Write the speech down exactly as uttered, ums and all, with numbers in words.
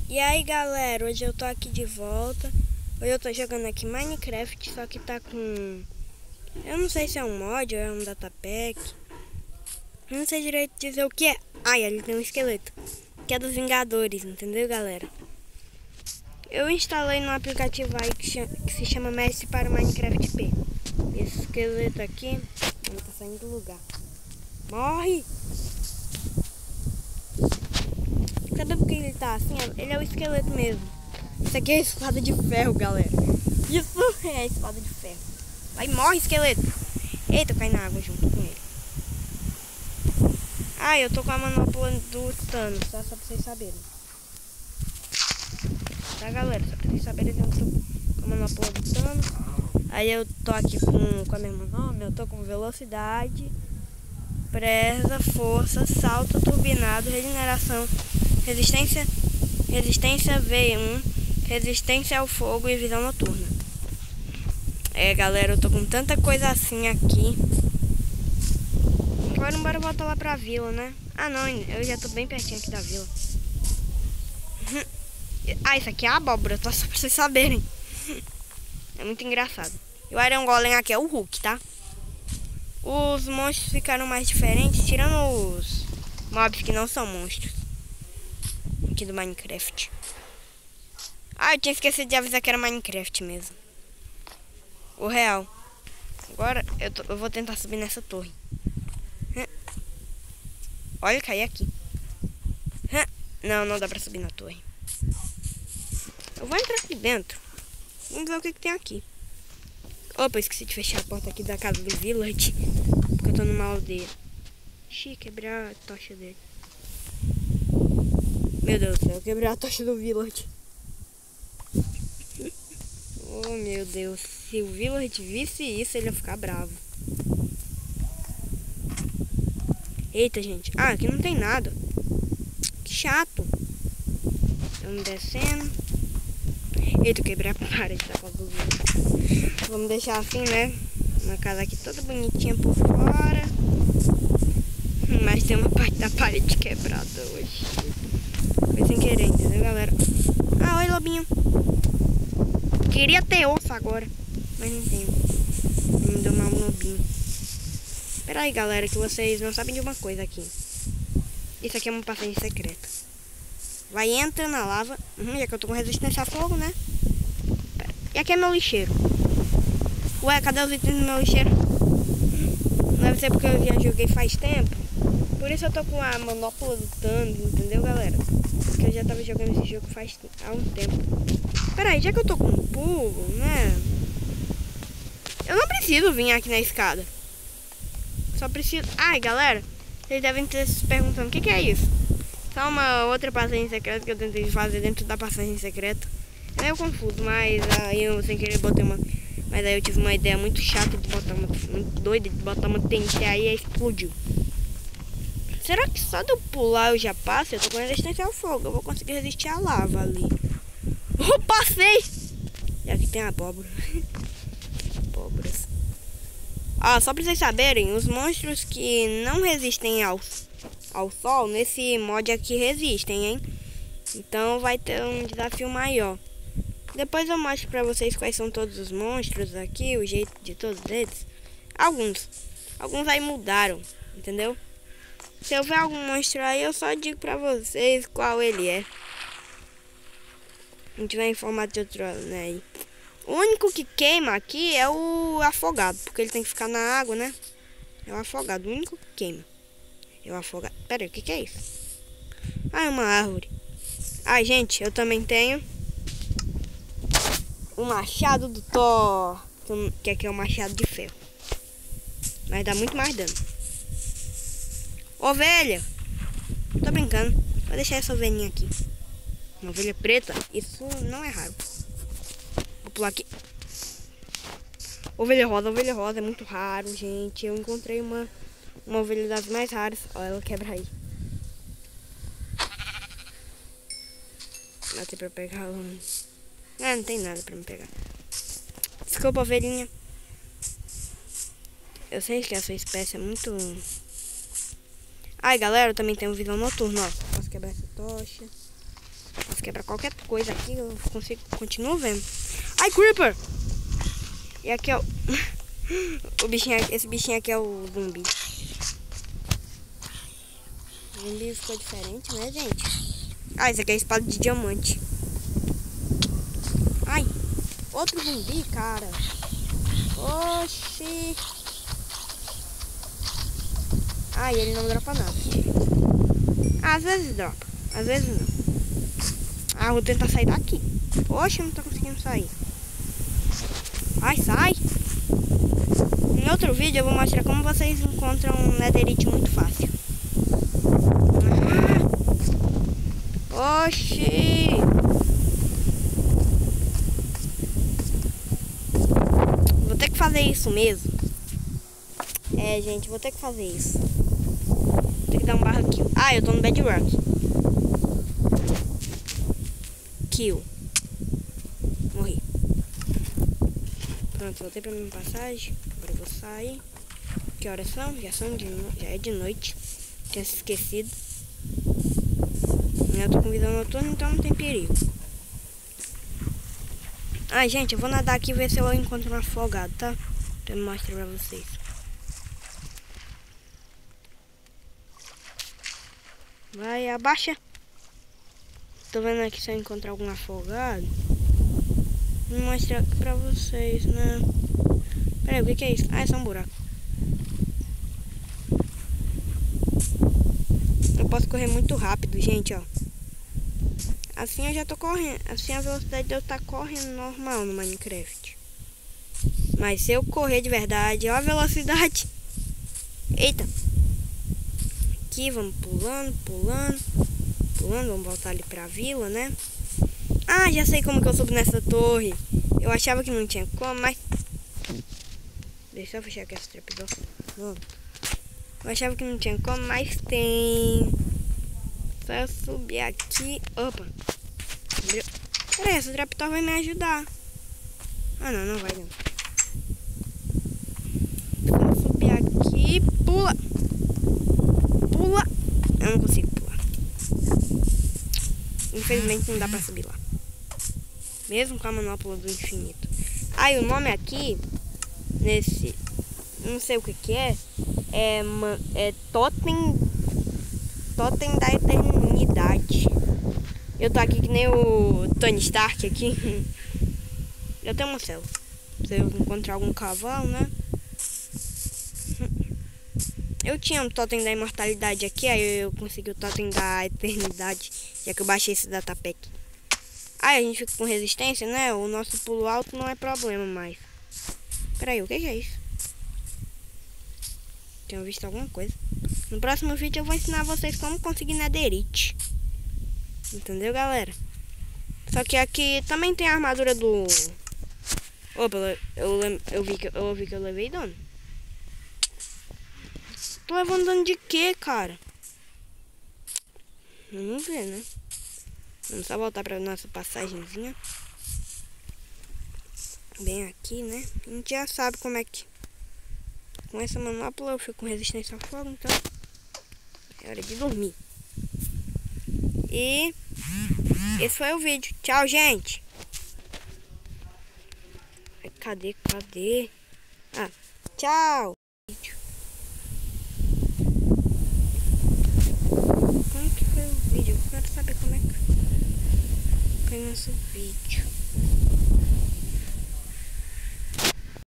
E aí galera, hoje eu tô aqui de volta. Hoje eu tô jogando aqui Minecraft, só que tá com... eu não sei se é um mod ou é um datapack. Eu não sei direito dizer o que é. Ai, ali tem um esqueleto, que é dos Vingadores, entendeu galera? Eu instalei no aplicativo aí que, chama, que se chama Mestre para Minecraft P. Esse esqueleto aqui, ele tá saindo do lugar. Morre! Sabe por que ele tá assim? Ele é o esqueleto mesmo. Isso aqui é a espada de ferro, galera. Isso é a espada de ferro. Vai, morre, esqueleto. Eita, eu caí na água junto com ele. Ah, eu tô com a manopla do Thanos, tá? Só pra vocês saberem. Tá, galera? Só pra vocês saberem, eu tô com a manopla do Thanos. Aí eu tô aqui com, com a mesma nome. Eu tô com velocidade, presa, força, salto, turbinado, regeneração, resistência, resistência V um, resistência ao fogo e visão noturna. É, galera, eu tô com tanta coisa assim aqui. Agora bora voltar lá pra vila, né? Ah, não, eu já tô bem pertinho aqui da vila. Ah, isso aqui é a abóbora, só pra vocês saberem. É muito engraçado. E o Iron Golem aqui é o Hulk, tá? Os monstros ficaram mais diferentes, tirando os mobs que não são monstros aqui do Minecraft. Ah, eu tinha esquecido de avisar que era Minecraft mesmo. O real. Agora eu, tô, eu vou tentar subir nessa torre. Olha, caí aqui. Não, não dá pra subir na torre. Eu vou entrar aqui dentro. Vamos ver o que, que tem aqui. Opa, eu esqueci de fechar a porta aqui da casa do Village, porque eu tô numa aldeia. Ixi, quebrar a tocha dele. Meu Deus do céu, quebrar a tocha do Village. Oh meu Deus, se o Village visse isso, ele ia ficar bravo. Eita, gente. Ah, aqui não tem nada. Que chato. Estamos descendo. Eita, eu quebrei a parede da casa do Village. Vamos deixar assim, né? Uma casa aqui toda bonitinha por fora. Mas tem uma parte da parede quebrada hoje. Foi sem querer, entendeu, galera? Ah, oi, lobinho. Queria ter osso agora, mas não tem. Me deu mal um lobinho. Pera aí, galera, que vocês não sabem de uma coisa aqui. Isso aqui é uma passagem secreta. Vai, entra na lava. Uhum, já que eu tô com resistência a fogo, né? Pera. E aqui é meu lixeiro. Ué, cadê os itens do meu lixeiro? Deve ser porque eu já joguei faz tempo. Por isso eu tô com a manopla do Thanos, entendeu, galera? Porque eu já tava jogando esse jogo faz há um tempo. Pera aí, já que eu tô com um pulo, né? Eu não preciso vir aqui na escada. Só preciso... Ai, galera, vocês devem estar se perguntando o que, que é isso. Só uma outra passagem secreta que eu tentei fazer dentro da passagem secreta. É meio confuso, mas aí eu sem querer botei uma... Mas aí eu tive uma ideia muito chata de botar uma... Muito doida de botar uma T N T aí e explodiu. Será que só de eu pular eu já passo? Eu tô com resistência ao fogo. Eu vou conseguir resistir à lava ali. Oh, passei! E aqui tem abóbora. Abóboras. Ah, só pra vocês saberem, os monstros que não resistem ao, ao sol, nesse mod aqui resistem, hein? Então vai ter um desafio maior. Depois eu mostro pra vocês quais são todos os monstros aqui, o jeito de todos eles. Alguns. Alguns aí mudaram, entendeu? Se eu ver algum monstro aí, eu só digo pra vocês qual ele é. A gente vai em formato de outro, né? O único que queima aqui é o afogado, porque ele tem que ficar na água, né? É o afogado, o único que queima. É o afogado. Pera aí, o que, que é isso? Ah, é uma árvore. Ah, gente, eu também tenho o machado do Thor, que aqui é o machado de ferro. Mas dá muito mais dano. Ovelha! Tô brincando. Vou deixar essa ovelhinha aqui. Uma ovelha preta, isso não é raro. Vou pular aqui. Ovelha rosa, ovelha rosa é muito raro, gente. Eu encontrei uma, uma ovelha das mais raras. Olha, ela quebra aí. Não tem pra pegar ela. Ah, não tem nada pra me pegar. Desculpa, ovelhinha. Eu sei que essa espécie é muito... Ai, galera, eu também tenho visão noturna, ó. Posso quebrar essa tocha. quebra qualquer coisa aqui, eu consigo, continuo vendo. Ai, Creeper! E aqui é o... o bichinho, esse bichinho aqui é o zumbi. O zumbi ficou diferente, né, gente? Ah, esse aqui é a espada de diamante. Ai, outro zumbi, cara. Oxi. Ai, ele não dropa nada. Às vezes dropa, às vezes não. Ah, vou tentar sair daqui. Poxa, não tô conseguindo sair. Ai, sai. Em outro vídeo eu vou mostrar como vocês encontram um netherite muito fácil. Ah. Oxi. Vou ter que fazer isso mesmo. É, gente, vou ter que fazer isso. Vou ter que dar um barra kill. Ah, eu tô no bedrock. Kill. Morri. Pronto, voltei pra minha passagem. Agora eu vou sair. Que horas são? Já, são de no... Já é de noite. Tinha se esquecido. Eu tô com visão noturna, então não tem perigo. Ai, gente, eu vou nadar aqui e ver se eu encontro um afogado, tá? Pra eu mostrar pra vocês. Vai, abaixa. Tô vendo aqui se eu encontrar algum afogado. Vou mostrar aqui pra vocês, né? Peraí, o que que é isso? Ah, é só um buraco. Eu posso correr muito rápido, gente, ó. Assim eu já tô correndo. Assim a velocidade de eu tá correndo normal no Minecraft. Mas se eu correr de verdade, ó a velocidade. Eita. Aqui, vamos pulando, pulando. Pulando, vamos voltar ali pra vila, né? Ah, já sei como que eu subo nessa torre. Eu achava que não tinha como, mas... Deixa eu fechar aqui essa trapdoor. Eu achava que não tinha como, mas tem. Só eu subir aqui. Opa. Peraí, essa trapdoor vai me ajudar. Ah, não, não vai não. Só eu subir aqui. Pula. Pula. Eu não consigo pular. Infelizmente não dá pra subir lá. Mesmo com a manopla do infinito. Aí, ah, o nome aqui... Nesse, não sei o que que é, é, é Totem, Totem da Eternidade. Eu tô aqui que nem o Tony Stark aqui. Eu tenho uma célula. Se eu encontrar algum cavalo, né? Eu tinha um Totem da Imortalidade aqui, aí eu consegui o Totem da Eternidade, já que eu baixei esse datapack. Aí a gente fica com resistência, né? O nosso pulo alto não é problema mais. Peraí, o que é isso? Tinha visto alguma coisa. No próximo vídeo eu vou ensinar vocês como conseguir netherite. Entendeu, galera? Só que aqui também tem a armadura do... Opa, eu, eu, eu, vi, que, eu vi que eu levei dano. Tô levando dano de quê, cara? Vamos ver, né? Vamos só voltar pra nossa passagenzinha. Bem aqui, né? A gente já sabe como é que... Com essa manopla eu fico com resistência ao fogo, então... É hora de dormir. E... Esse foi o vídeo. Tchau, gente! Cadê? Cadê? Ah, tchau! Como que foi o vídeo? Eu quero saber como é que foi o nosso vídeo.